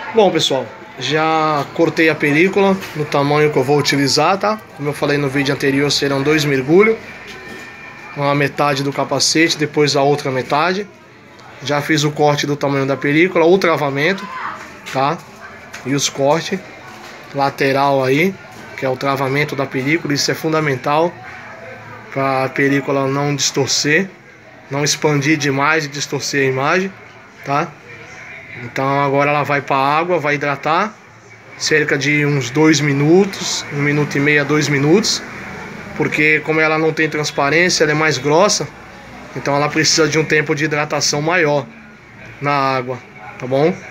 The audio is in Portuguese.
Bom, pessoal, já cortei a película no tamanho que eu vou utilizar, tá? Como eu falei no vídeo anterior, serão 2 mergulhos, uma metade do capacete, depois a outra metade. Já fiz o corte do tamanho da película, o travamento, tá? E os cortes lateral aí, que é o travamento da película. Isso é fundamental para a película não distorcer, não expandir demais e distorcer a imagem, tá? Então agora ela vai para a água, vai hidratar cerca de uns 2 minutos, 1 minuto e meio a 2 minutos, porque como ela não tem transparência, ela é mais grossa, então ela precisa de um tempo de hidratação maior na água, tá bom?